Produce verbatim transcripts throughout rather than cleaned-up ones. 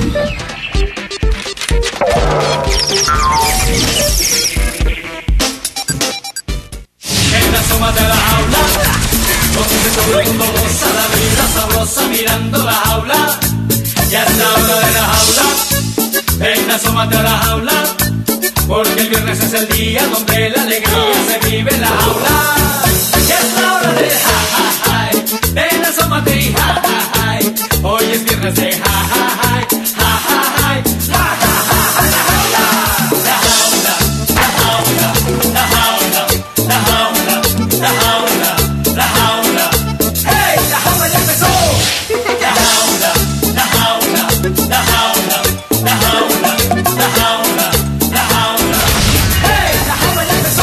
En la soma de la jaula, donde todo el mundo goza la vida sabrosa mirando la jaula. Ya es la hora de la jaula, ven, asómate a la jaula, porque el viernes es el día donde la alegría se vive en la jaula. Ya es la hora de ja, ja, ja, ven, asómate y ja, ja, ja, hoy es viernes de ja, ja, ja, ja, ja, ja, ja, ja, ja, la jaula, la jaula, la jaula, la jaula, la jaula, la jaula, la jaula, hey, la jaula ya empezó, la jaula, la jaula, la jaula, la jaula, la jaula, la jaula, hey, la jaula ya empezó.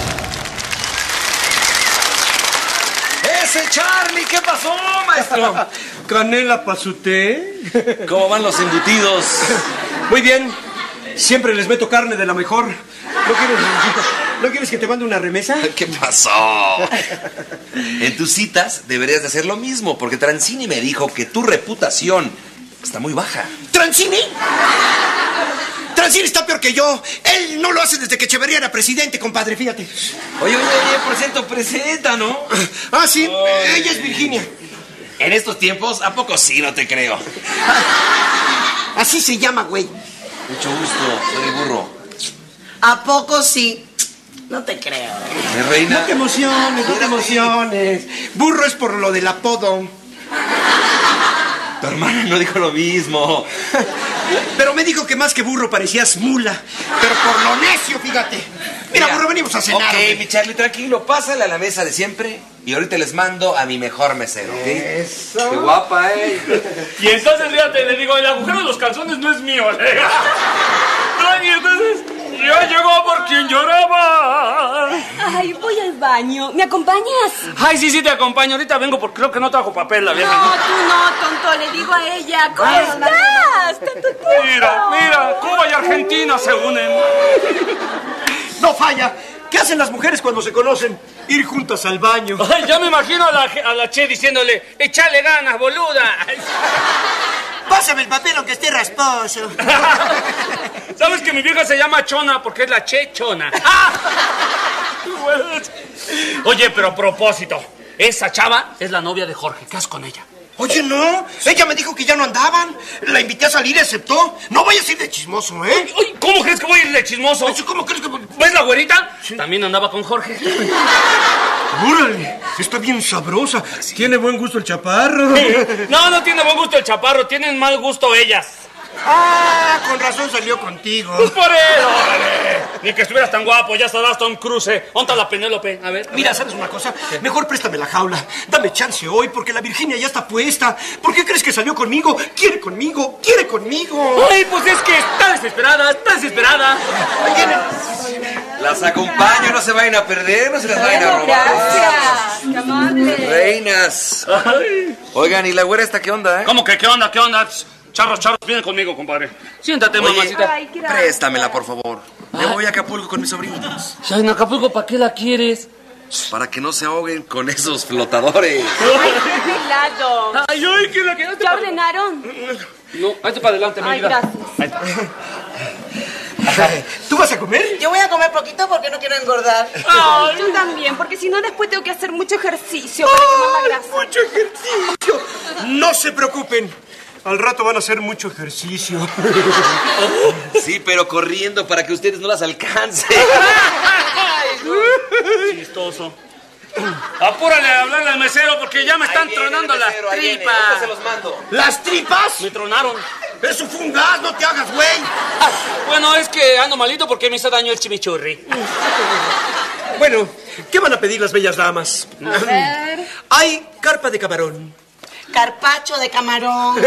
¡Ese Charlie! ¿Qué pasó, maestro? Canela pasuté. ¿Cómo van los embutidos? Muy bien. Siempre les meto carne de la mejor. ¿No quieres, ¿no quieres que te mande una remesa? ¿Qué pasó? En tus citas deberías de hacer lo mismo, porque Transini me dijo que tu reputación está muy baja. ¿Transini? Transini está peor que yo. Él no lo hace desde que Echeverría era presidente, compadre, fíjate. Oye, oye, oye, presento, presenta, ¿no? Ah, sí, Oye. ella es Virginia. En estos tiempos, ¿a poco sí? No te creo. Así se llama, güey. Mucho gusto, soy el burro. ¿A poco sí? No te creo. Mi reina. No te emociones, no te emociones. Burro es por lo del apodo. Tu hermana no dijo lo mismo. Pero me dijo que más que burro parecías mula. Pero por lo necio, fíjate. Mira, burro, venimos a cenar. Ok, hombre. mi Charlie, tranquilo, pásale a la mesa de siempre y ahorita les mando a mi mejor mesero, ¿ok? Eso. Qué guapa, ¿eh? Y entonces, fíjate, le digo, el agujero de los calzones no es mío. ¿eh? No, y entonces, ya llegó por quien lloraba. Ay, voy al baño. ¿Me acompañas? Ay, sí, sí, te acompaño. Ahorita vengo porque creo que no trajo papel la vieja. No, tú no, tonto. Le digo a ella. ¿Cómo Ay, estás? Tanto tiempo. Mira, mira, Cuba y Argentina se unen. No falla. ¿Qué hacen las mujeres cuando se conocen? Ir juntas al baño. Ay, ya me imagino a la, a la Che diciéndole, échale ganas, boluda. Pásame el papel aunque esté rasposo. ¿Sabes que mi vieja se llama Chona porque es la Che Chona? Oye, pero a propósito, esa chava es la novia de Jorge. ¿Qué haces con ella? Oye, no. Ella me dijo que ya no andaban. La invité a salir y aceptó. No vayas a ir de chismoso, ¿eh? Ay, ¿cómo crees que voy a ir de chismoso? Ay, ¿cómo crees que...? ¿Ves la güerita? Sí. También andaba con Jorge. ¡Órale! Está bien sabrosa. Tiene buen gusto el chaparro. No, no tiene buen gusto el chaparro. Tienen mal gusto ellas. Ah, con razón salió contigo. Pues por eso, órale. Ni que estuvieras tan guapo, ya estarás Tom Cruise. ¿Dónde está la Penélope? A ver. A Mira, ver. ¿sabes una cosa? Mejor préstame la jaula. Dame chance hoy, porque la Virginia ya está puesta. ¿Por qué crees que salió conmigo? Quiere conmigo, quiere conmigo. Ay, pues es que está desesperada, está desesperada. Ahí viene. Las acompaño, no se vayan a perder, no se las vayan a robar. Gracias. Qué amable. Reinas. Ay. Oigan, ¿y la güera esta qué onda, eh? ¿Cómo que qué onda, qué onda? Charros, charros, vienen conmigo, compadre. Siéntate, Oye, mamacita. Ay, gracias. préstamela, por favor. Me voy a Acapulco con mis sobrinos. Ay, en Acapulco, ¿para qué la quieres? Para que no se ahoguen con esos flotadores. Cuidado. Ay, ay, ¿qué la quieres? ¿Ya ordenaron? No, hazte para adelante, mi Ay, vida. gracias. ¿Tú vas a comer? Yo voy a comer poquito porque no quiero engordar. Ay, yo también, porque si no después tengo que hacer mucho ejercicio para quemar la grasa. Mucho ejercicio. No se preocupen. Al rato van a hacer mucho ejercicio. Sí, pero corriendo para que ustedes no las alcancen. Chistoso. Apúrale a hablarle al mesero porque ya me están Ahí viene tronando el las mesero, ahí viene, tripas. ahorita se los mando. ¿Las tripas? Me tronaron. Eso fue un gas, no te hagas, güey. Bueno, es que ando malito porque me hizo daño el chimichurri. Bueno, ¿qué van a pedir las bellas damas? A ver. Hay carpa de camarón. Carpacho de camarón.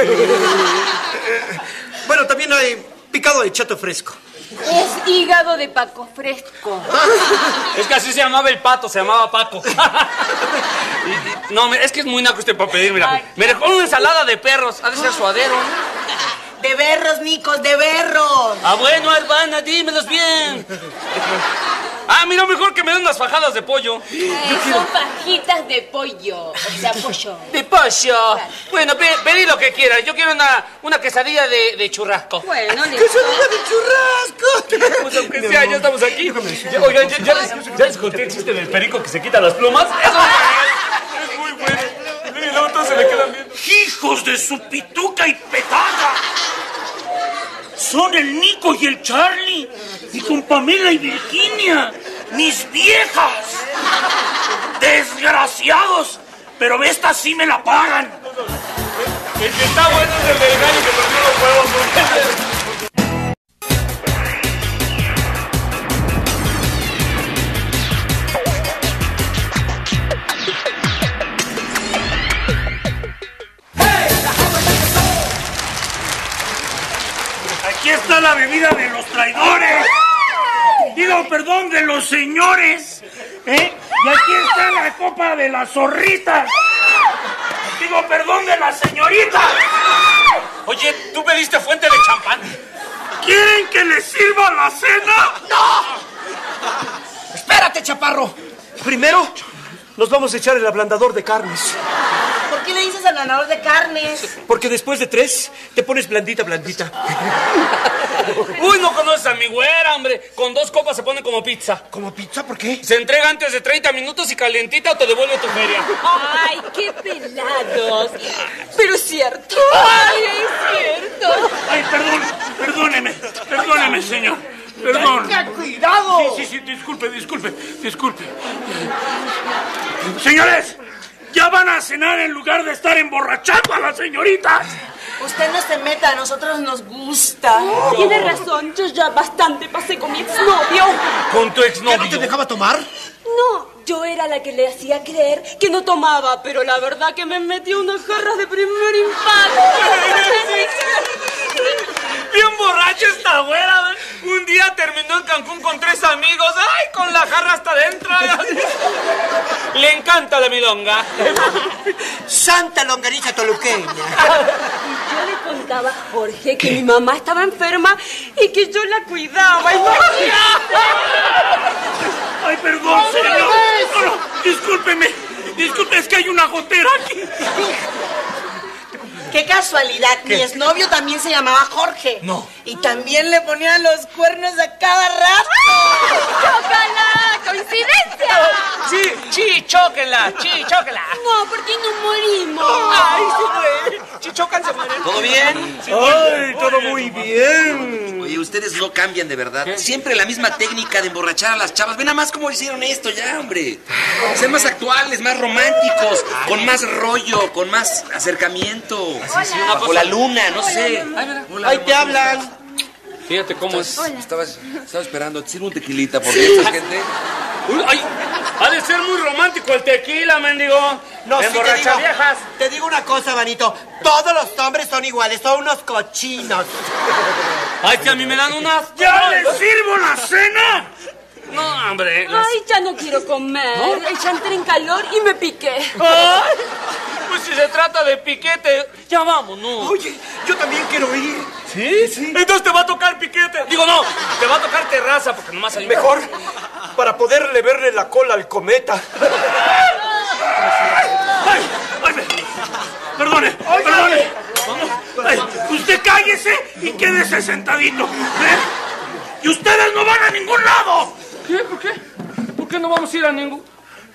Bueno, también hay picado de chato fresco. Es hígado de Paco Fresco. Es que así se llamaba el pato, se llamaba Paco. Y- y- no, es que es muy naco usted para pedir, mira. Ay. Me dejó una ensalada de perros, ha de ser suadero. De berros, Nicos, de berros. Ah, bueno, hermana, dímelos bien. Ah, mira, mejor que me den unas fajadas de pollo. Eh, son fajitas de pollo. O sea, pollo. De pollo. Bueno, pe pedí lo que quieras. Yo quiero una, una quesadilla de, de churrasco. Bueno, listo. ¡Quesadilla de churrasco! Pues aunque sea, ya estamos aquí. Ya, oigan, ya, ya, les, ya les conté el chiste del perico que se quita las plumas. Eso es muy bueno. Y luego todos se me quedan viendo. ¡Hijos de su pituca y petaca! Son el Nico y el Charlie. Y con Pamela y Virginia. ¡Mis viejas! ¡Desgraciados! Pero esta sí me la pagan. El que está bueno es el del gallo que perdió los huevos. Aquí está la bebida de los traidores. Digo, perdón, de los señores. ¿Eh? Y aquí está la copa de las zorritas. Digo, perdón, de las señoritas. Oye, ¿tú pediste fuente de champán? ¿Quieren que les sirva la cena? ¡No! Espérate, chaparro. Primero, nos vamos a echar el ablandador de carnes. ¿Por qué le dices ablandador de carnes? Porque después de tres, te pones blandita, blandita. Uy, no conoces a mi güera, hombre. Con dos copas se pone como pizza. ¿Como pizza? ¿Por qué? Se entrega antes de treinta minutos y calientita o te devuelve tu feria. Ay, qué pelados. Pero es cierto. Ay, es cierto. Ay, perdón, perdóneme, perdóneme, señor. Perdón. ¡Tenga cuidado! Sí, sí, sí, disculpe, disculpe, disculpe. Señores, ya van a cenar en lugar de estar emborrachando a las señoritas. Usted no se meta, a nosotros nos gusta. Tiene razón, yo ya bastante pasé con mi exnovio. ¿Con tu ¿Qué exnovio? no te dejaba tomar? No, yo era la que le hacía creer que no tomaba, pero la verdad que me metió unas jarras de primer impacto. Bien borracha esta güera. Un día terminó en Cancún con tres amigos. ¡Ay, con la jarra hasta adentro! Le encanta la milonga. Santa longaniza toluqueña. Yo le contaba a Jorge que mi mamá estaba enferma y que yo la cuidaba. Y Ay, perdón, señor. No, no, discúlpeme. Disculpe, es que hay una gotera aquí. Qué casualidad, mi exnovio también se llamaba Jorge. No. Y también le ponía los cuernos a cada rato. ¡Chócala! ¡Coincidencia! Sí, sí, chóquenla, sí, chóquenla. No, porque no morimos. Ay, se muere. Sí, chocan, se mueren. ¿Todo bien? ¡Ay, todo muy bien! Oye, ustedes no cambian de verdad. Siempre la misma técnica de emborrachar a las chavas. Ven nada más cómo hicieron esto ya, hombre. Ser más actuales, más románticos, con más rollo, con más acercamiento. Bajo la luna, no sé. Hola, ¡Ahí te hablan! Fíjate cómo es. Estaba, estaba esperando. Te sirvo un tequilita porque esta gente... Uy, ay, ha de ser muy romántico el tequila, mendigo. No, sí te Emborracha digo, viejas. te digo una cosa, manito. Todos los hombres son iguales, son unos cochinos. Ay, que a mí me dan unas... ¡Ya les sirvo la cena! No, hombre. las- Ay, ya no quiero comer. Ya entré en calor y me piqué. Ay, pues si se trata de piquete, ya vámonos. Oye, yo también quiero ir. ¿Sí? Sí. Entonces te va a tocar piquete. Digo, no, te va a tocar terraza porque nomás hay... Mejor, para poderle verle la cola al cometa. ¡Ay! ¡Ay! me- Perdone, perdone. Ay, usted cállese y quédese sentadito. ¿Eh? Y ustedes no van a ningún lado. ¿Qué? ¿Por qué? ¿Por qué no vamos a ir a ningún...?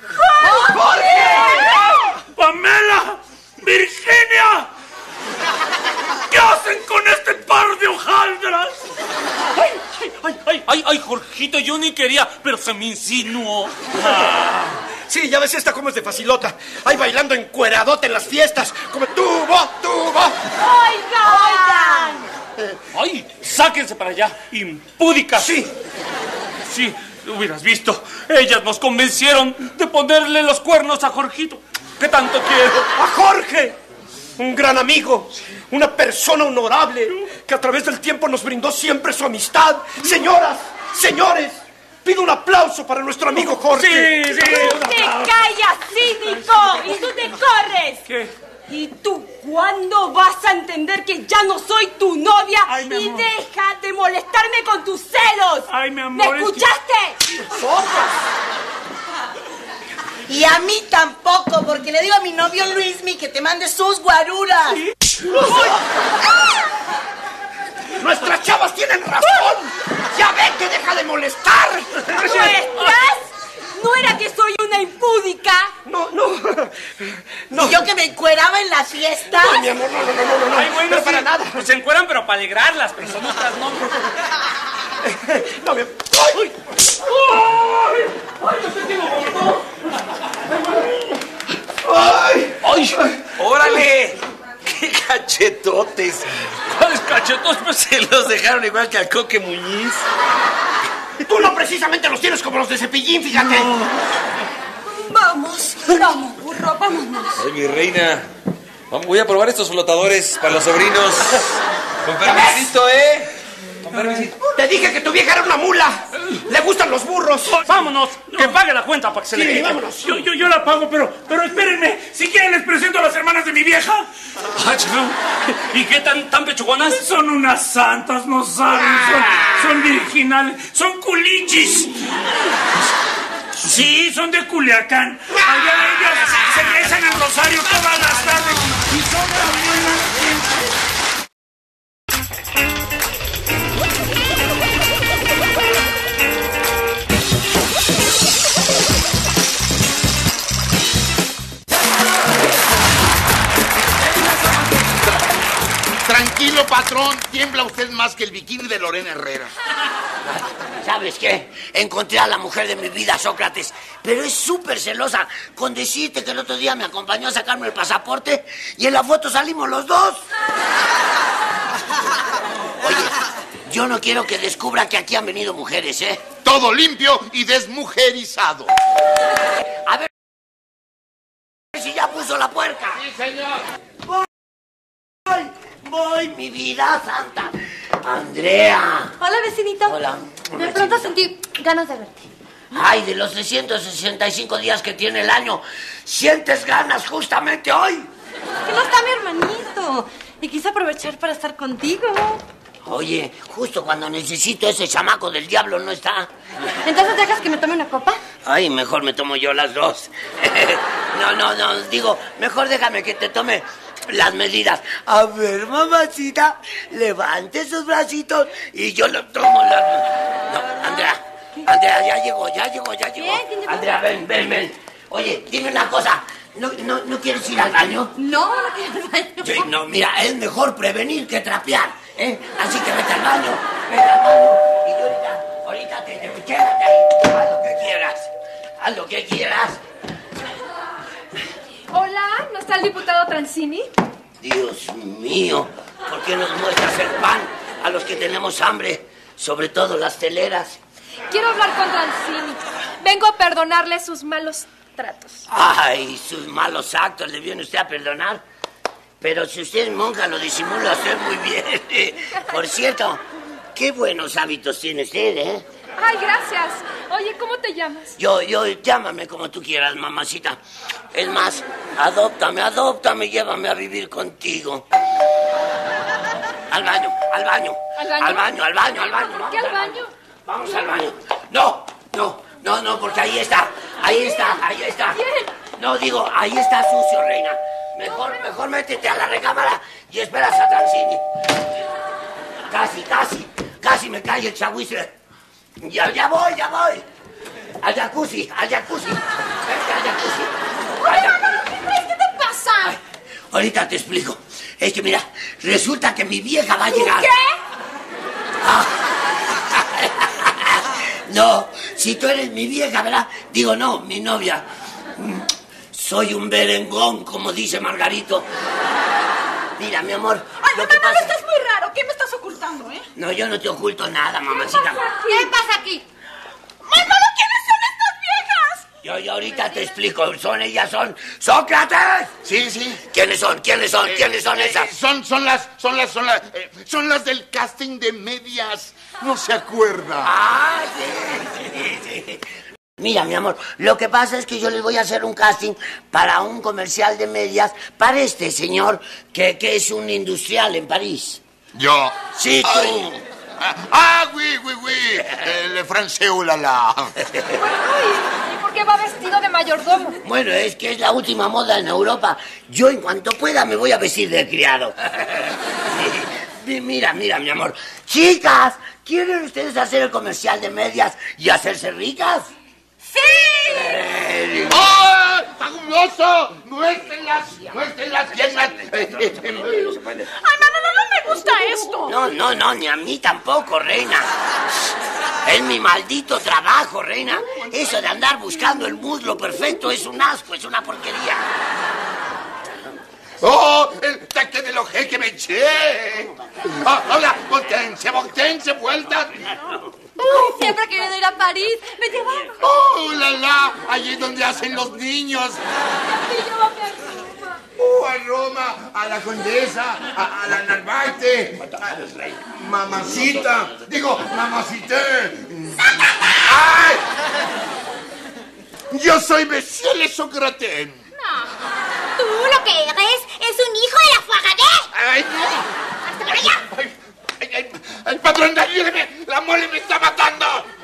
¡Pamela! ¡Virginia! ¿Qué hacen con este par de hojaldras? Ay, ay, ay, ay, ay, Jorgito, yo ni quería, pero se me insinuó. Sí, ya ves esta como es de facilota. Ahí bailando encueradote en las fiestas. Como tubo, tubo. ¡Oigan! Ay, sáquense para allá, impúdicas. Sí. Sí, hubieras visto. Ellas nos convencieron de ponerle los cuernos a Jorgito. ¿Qué tanto quiero? A Jorge, un gran amigo, una persona honorable que a través del tiempo nos brindó siempre su amistad. Señoras, señores, pido un aplauso para nuestro amigo Jorge. Sí, sí. ¡Te callas, cínico! ¡Y tú te corres! ¿Qué? ¿Y tú cuándo vas a entender que ya no soy tu novia? Ay, mi y amor. deja de molestarme con tus celos. Ay, mi amor, ¿Me es que- escuchaste? Y a mí tampoco, porque le digo a mi novio Luismi que te mande sus guaruras. ¡Nuestras chavas tienen razón! ¡Ya ven que deja de molestar! ¿Nuestras? ¿No era que soy una impúdica? No, no. No. Y yo que me encueraba en la fiesta. Ay, mi amor, no, no, no, no, no. Ay, bueno, no sí, para nada. pues se encueran, pero para alegrarlas, pero son otras no. No, mi... ¡Ay! ¡Ay! ¡Ay, no te digo, gordo! ¡Ay! ¡Ay! ¡Órale! ¡Qué cachetotes! ¿Cuáles cachetos? Pues se los dejaron igual que al Coque Muñiz. Tú no precisamente los tienes como los de Cepillín, fíjate. Vamos, vamos, burro, vámonos. Ay, mi reina. Vamos, voy a probar estos flotadores para los sobrinos. Con permisito, ¿eh? Con permisito. Te dije que tu vieja era una mula. Le gustan los burros. Vámonos, que pague la cuenta para que se le Sí, quite. vámonos. Yo, yo, yo la pago, pero, pero espérenme. Si quieren les presento a las hermanas de mi vieja. Ay, chico, ¿y qué tan, tan pechugonas? Son unas santas, no saben. Son, son virginales. Son culichis. Sí, son de Culiacán. Allá ellas se rezan el rosario todas las tardes. Y son tan buenas. Tranquilo, patrón. Tiembla usted más que el bikini de Lorena Herrera. ¿Sabes qué? Encontré a la mujer de mi vida, Sócrates, pero es súper celosa con decirte que el otro día me acompañó a sacarme el pasaporte y en la foto salimos los dos. Oye, yo no quiero que descubra que aquí han venido mujeres, ¿eh? Todo limpio y desmujerizado. A ver si ya puso la puerca. Sí, señor. Voy, voy, mi vida santa. Andrea. Hola, vecinito. Hola. De pronto sentí ganas de verte. Ay, de los trescientos sesenta y cinco días que tiene el año, ¿sientes ganas justamente hoy? Que no está mi hermanito. Y quise aprovechar para estar contigo. Oye, justo cuando necesito ese chamaco del diablo no está. Entonces, ¿dejas que me tome una copa? Ay, mejor me tomo yo las dos. No, no, no, digo, mejor déjame que te tome las medidas. A ver, mamacita, levante sus bracitos y yo lo tomo las... No, Andrea, Andrea, ya llegó, ya llegó, ya llegó. ¿Qué? ¿Quién llegó? Andrea, ven, ven, ven. Oye, dime una cosa, ¿no, no, no quieres ir al baño? No, no quiero ir al baño. Sí, no, mira, es mejor prevenir que trapear, ¿eh? Así que vete al baño, vete al baño y yo ahorita, ahorita te, te quédate ahí, haz lo que quieras, haz lo que quieras. Hola, ¿no está el diputado Transini? Dios mío, ¿por qué nos muestras el pan a los que tenemos hambre? Sobre todo las teleras. Quiero hablar con Transini. Vengo a perdonarle sus malos tratos. Ay, sus malos actos le viene usted a perdonar. Pero si usted es monja, lo disimula usted muy bien. Por cierto, qué buenos hábitos tiene usted, ¿eh? Ay, gracias. Oye, ¿cómo te llamas? Yo, yo, llámame como tú quieras, mamacita. Es más, adóptame, adóptame, llévame a vivir contigo. Al baño, al baño. ¿Al baño? Al baño, al baño, al baño. ¿Por qué al baño? Vamos al baño. No, no, no, no, porque ahí está, ahí está, ahí está. ¿Quién? No, digo, ahí está sucio, reina. Mejor, mejor métete a la recámara y esperas a Transini. Casi, casi, casi me cae el chagüisle. Ya, ya voy, ya voy. Al jacuzzi, al jacuzzi. Vete al jacuzzi. Al jacuzzi. ¿Qué te pasa? Ay, ahorita te explico. Es que mira, resulta que mi vieja va a llegar. ¿Qué? Ah. No, si tú eres mi vieja, ¿verdad? Digo, no, mi novia. Soy un berengón, como dice Margarito. Mira, mi amor, Ay, lo mamá, que no, pasa... esto es muy raro. ¿Qué me estás ocultando, eh? No, yo no te oculto nada, mamacita. ¿Qué pasa aquí? ¡Manolo, quiénes son estas viejas! Yo, yo ahorita te explico. Son ellas, son... ¡Sócrates! Sí, sí. ¿Quiénes son? ¿Quiénes son? ¿Quiénes son Eh, esas? eh, son, son las, son las, son las, eh, son las del casting de medias. No se acuerda. Ah, sí, sí, sí. Mira, mi amor, lo que pasa es que yo les voy a hacer un casting para un comercial de medias para este señor que, que es un industrial en París. ¿Yo? Sí, tú. Ay. Ah, oui, oui, oui. El francés, ulala. ¿Y por qué va vestido de mayordomo? Bueno, es que es la última moda en Europa. Yo, en cuanto pueda, me voy a vestir de criado. Mira, mira, mi amor. Chicas, ¿quieren ustedes hacer el comercial de medias y hacerse ricas? ¡Sí! ¡Oh! ¡Fabuloso! ¡Muéstrenlas! ¡Muéstrenlas! ¡Piernas! ¡Ay, Manolo, no me gusta esto! No, no, no, ni a mí tampoco, reina. Es mi maldito trabajo, reina. Eso de andar buscando el muslo perfecto es un asco, es una porquería. ¡Oh! ¡El taque del ojé que me eché! Oh, ¡Hola! ¡Voltense, voltense, vueltas! Ay, siempre he querido ir a París. ¿Me llevan? ¡Oh, la, la! Allí es donde hacen los niños. Llévame a Roma. ¡Oh, a Roma! ¡A la Condesa! ¡A, a la Narvarte! A, ¡Mamacita! Digo, mamacita. ¡Ay! Yo soy Monsieur Le Socrates. No. Tú lo que eres es un hijo de la Fogadé. ¡Ay, no! ¡Hasta por allá! Ay, ay, ay, ¡el patrón, ayúdeme! ¡La mole me está matando!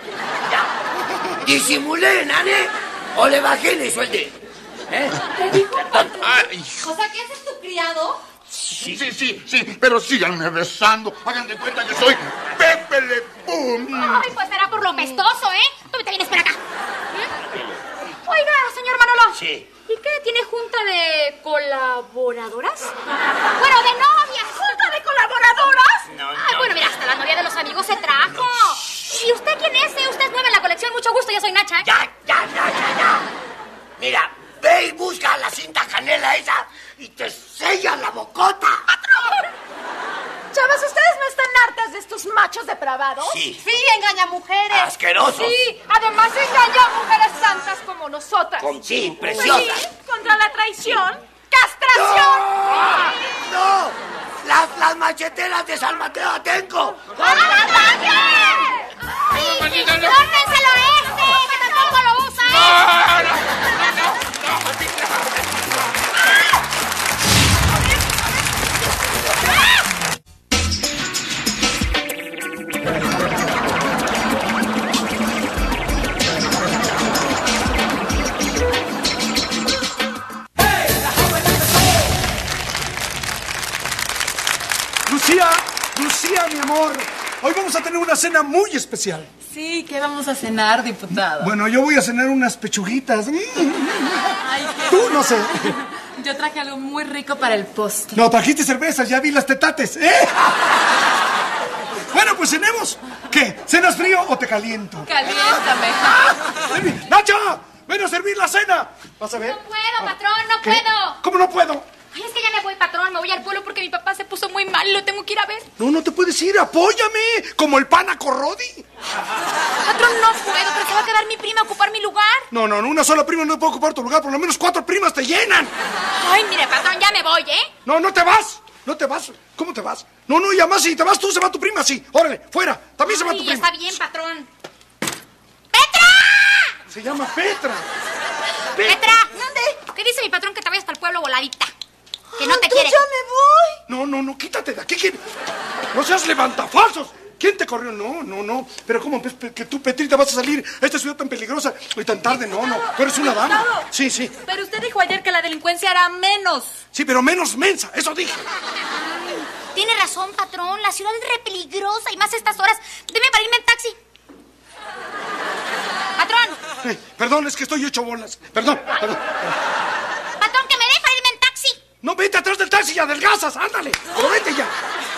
¿Disimulé, nane? ¿O le bajé le suelte? ¿Eh? ¿Te dijo? Ay. O sea, ¿qué haces tu criado? Sí, sí, sí, sí, pero síganme besando. Hagan de cuenta que soy Pepe Le Pum. Ay, pues será por lo pestoso, ¿eh? Tú te vienes para acá. ¿Mm? Oiga, señor Manolo. Sí. ¿Y qué? ¿Tiene junta de colaboradoras? Bueno, de novias. ¿Junta de colaboradoras? No, no. Ay, bueno, mira, hasta la novia de los amigos se trajo. No. ¿Y usted quién es? Eh? Usted es nueva en la colección. Mucho gusto, yo soy Nacha. ¿Eh? Ya, ya, ya, ya, ya. Mira, ve y busca la cinta canela esa y te sellas la bocota. Chavas, ¿ustedes no están hartas de estos machos depravados? Sí. Sí, engaña mujeres. Asquerosos. Sí, además engaña a mujeres santas como nosotras. Con, sí, preciosas. Sí, contra la traición, castración. ¡No! ¡No! Las, las macheteras de San Mateo Atenco. ¡A la calle! ¡Ay, córtenselo a este, que tampoco lo usa! ¡No, no, no, no, no, Lucía, Lucía, mi amor, hoy vamos a tener una cena muy especial. Sí, ¿qué vamos a cenar, diputado? Bueno, yo voy a cenar unas pechuguitas. Ay, qué... Tú, no sé. Yo traje algo muy rico para el postre. No, trajiste cervezas, ya vi las tetates, ¿eh? Bueno, pues cenemos. ¿Qué? ¿Cenas frío o te caliento? Caliéntame. ¡Nacha! ¡Ven a servir la cena! ¿Vas a ver? No puedo, patrón, no ¿Qué? puedo. ¿Cómo no puedo? Ay, es que ya me voy, patrón. Me voy al pueblo porque mi papá se puso muy mal y lo tengo que ir a ver. No, no te puedes ir, apóyame, como el pana Corrodi. Patrón, no puedo, pero se va a quedar mi prima a ocupar mi lugar. No, no, no, una sola prima no puede ocupar tu lugar, por lo menos cuatro primas te llenan. Ay, mire, patrón, ya me voy, ¿eh? No, no te vas, no te vas. ¿Cómo te vas? No, no, y además si te vas tú, se va tu prima, sí. Órale, fuera, también se va tu Ay, prima. está bien, patrón. ¡Petra! Se llama Petra. ¡Petra! ¿Dónde? ¿Qué dice mi patrón que te vayas para el pueblo voladita? Que no te quiere. ¡Ya me voy! No, no, no, quítate de aquí. ¿Quién? No seas levantafalsos. ¿Quién te corrió? No, no, no. Pero ¿cómo pues, que tú, Petrita, vas a salir a esta ciudad tan peligrosa y tan tarde? No, no. Tú eres una dama. Sí, sí. Pero usted dijo ayer que la delincuencia era menos. Sí, pero menos mensa. Eso dije. Tiene razón, patrón. La ciudad es re peligrosa y más a estas horas. Deme para irme en taxi. Patrón. Eh, perdón, es que estoy hecho bolas. Perdón, perdón. Patrón, que me deje para irme en taxi. No, vete atrás del taxi y adelgazas. Ándale. Pero vete ya.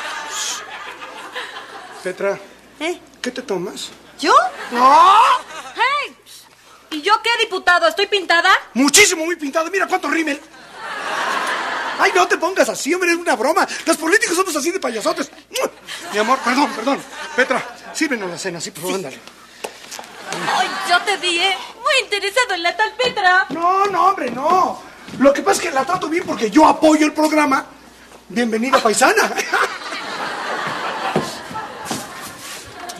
Petra. ¿Eh? ¿Qué te tomas? ¿Yo? ¡No! Hey, ¿y yo qué, diputado? ¿Estoy pintada? Muchísimo, muy pintado. Mira cuánto rímel. Ay, no te pongas así, hombre, es una broma. Los políticos somos así de payasotes. Mi amor, perdón, perdón. Petra, sírvenos la cena, sí, por favor, ándale. Ay, yo te vi, ¿eh? Muy interesado en la tal Petra. No, no, hombre, no. Lo que pasa es que la trato bien porque yo apoyo el programa. Bienvenida, paisana.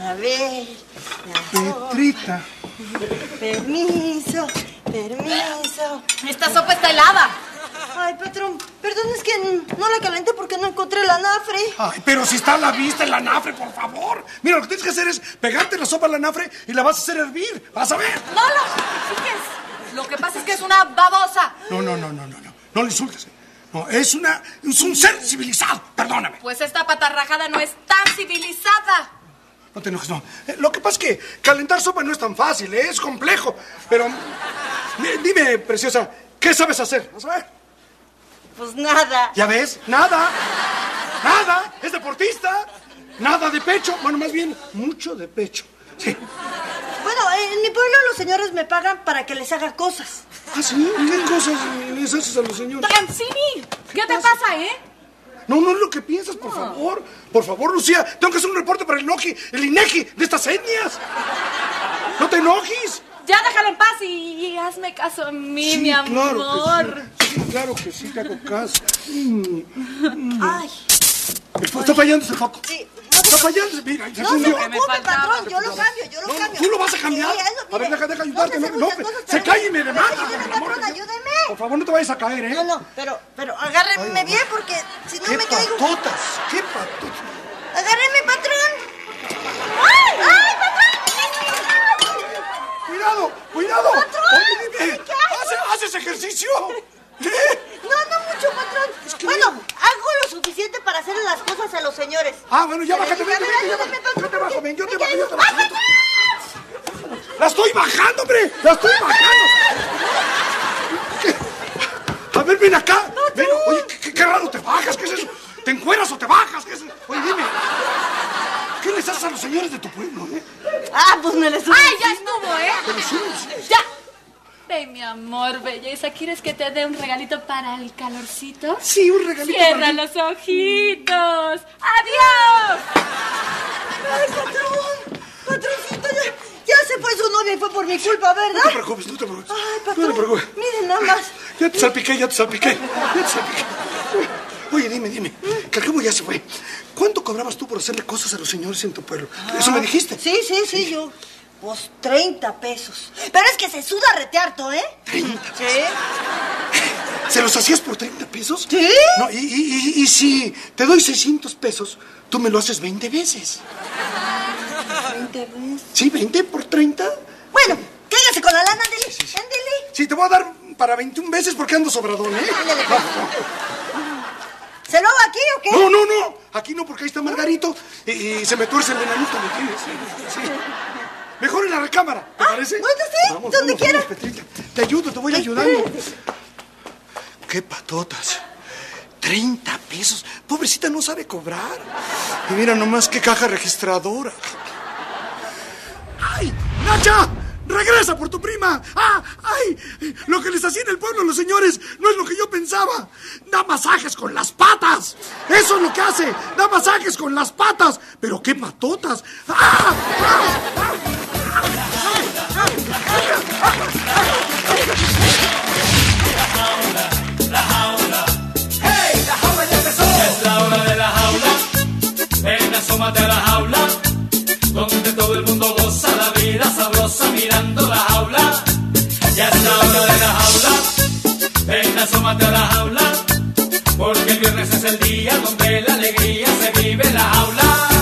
A ver. Petrita. Permiso, permiso. Esta sopa está helada. Ay, patrón, perdón, es que no la calenté porque no encontré el anafre. Ay, pero si está a la vista el anafre, por favor. Mira, lo que tienes que hacer es pegarte la sopa al anafre y la vas a hacer hervir. Vas a ver. No, no, ¿qué es? Lo que pasa es que es una babosa. No, no, no, no, no, no. No le insultes. No, es una... es un ser civilizado. Perdóname. Pues esta patarrajada no es tan civilizada. No te enojes, no. Eh, lo que pasa es que calentar sopa no es tan fácil, ¿eh? Es complejo. Pero... eh, dime, preciosa, ¿qué sabes hacer? ¿Vas a ver? Pues nada. ¿Ya ves? Nada. Nada. Es deportista. Nada de pecho. Bueno, más bien, mucho de pecho. Sí. Bueno, en mi pueblo los señores me pagan para que les haga cosas. ¿Ah, sí? ¿Qué cosas les haces a los señores? ¡Transini! ¿Qué, ¿Qué te pasa, pasa, eh? No, no es lo que piensas, por no. favor. Por favor, Lucía, tengo que hacer un reporte para el INEGI, el INEGI de estas etnias. No te enojes. Ya déjalo en paz y, y hazme caso a mí, sí, mi amor. Claro que sí. Sí, claro que sí, te hago caso. Mm. Mm. Ay. Está fallando ese foco. Sí. Está fallando. Mira, no se preocupe, patrón, yo lo cambio, yo lo no, cambio. ¿Tú lo vas a cambiar? Sí, eso, a ver, deja, deja ayudarte. No, no, no, se cae y me demanda. Ayúdeme, patrón, ayúdeme. Por favor, no te vayas a caer, ¿eh? No, no, pero, pero agárrenme Ay, bien porque si no me caigo. ¡Qué patotas! ¡Qué patotas! ¡Agárrenme, patrón! ¡Ay, ay, patrón! ¡Cuidado, cuidado! ¡Patrón! Oye, dime, ¿haces, ¿haces ejercicio? ¿Eh? No, no mucho, patrón. Es que bueno, hago lo suficiente para hacerle las cosas a los señores. Ah, bueno, ya bájate, ven, yo te bajo, ven, yo te bajo, yo te bajo. ¡La estoy bajando, hombre! ¡La estoy bajando! ¿Qué? A ver, ven acá. Ven, oye, ¿qué, qué raro te bajas? ¿Qué es eso? ¿Te encueras o te bajas? ¿Qué es eso? Oye, dime. ¿Qué les haces a los señores de tu pueblo, eh? Ah, pues me les subo. ¡Ay, ya estuvo, eh! ¿Te les subes? ¡Ya! Ven, mi amor, belleza, ¿quieres que te dé un regalito para el calorcito? Sí, un regalito. Cierra para los ojitos. ¡Adiós! ¡Ay, patrón! Patroncito, ya, ya se fue su novia y fue por mi culpa, ¿verdad? No te preocupes, no te preocupes. Ay, patrón, no te preocupes. Miren nada más. Ya te salpiqué, ya te salpiqué. Ya te salpiqué. Oye, dime, dime, que al cabo ya se fue. ¿Cuánto cobrabas tú por hacerle cosas a los señores en tu pueblo? Ah, ¿eso me dijiste? Sí, sí, sí, sí, yo... Pues treinta pesos. Pero es que se suda rete harto, ¿eh? ¿treinta? Sí. ¿Se los hacías por treinta pesos? Sí. No, y, y, y, y si te doy seiscientos pesos, tú me lo haces veinte veces. ¿veinte veces? Sí, veinte por treinta. Bueno, cállate con la lana, ándele. Sí, sí. Ándele. Sí, te voy a dar para veintiún veces porque ando sobradón, ¿eh? Ándele. No, no. ¿Se lo hago aquí o qué? No, no, no. Aquí no, porque ahí está Margarito y, y se me tuerce el enanito, ¿me entiendes? Sí, sí. Mejor en la recámara, ¿te ah, parece? Bueno, sí, vamos, donde vamos, quiera. Vamos, Petrita. Te ayudo, te voy ayudando. ¡Qué patotas! treinta pesos. Pobrecita no sabe cobrar. Y mira nomás qué caja registradora. ¡Ay! ¡Nacha! ¡Regresa por tu prima! ¡Ah! ¡Ay! Lo que les hacía en el pueblo a los señores no es lo que yo pensaba. Da masajes con las patas. Eso es lo que hace. Da masajes con las patas. Pero qué patotas. ¡Ah! ¡Ah! La jaula, hey, la jaula ya empezó. Es la hora de la jaula. Ven, asómate a la jaula, donde todo el mundo goza la vida sabrosa mirando la jaula. Ya es la hora de la jaula. Ven, asómate a la jaula, porque el viernes es el día donde la alegría se vive en la jaula.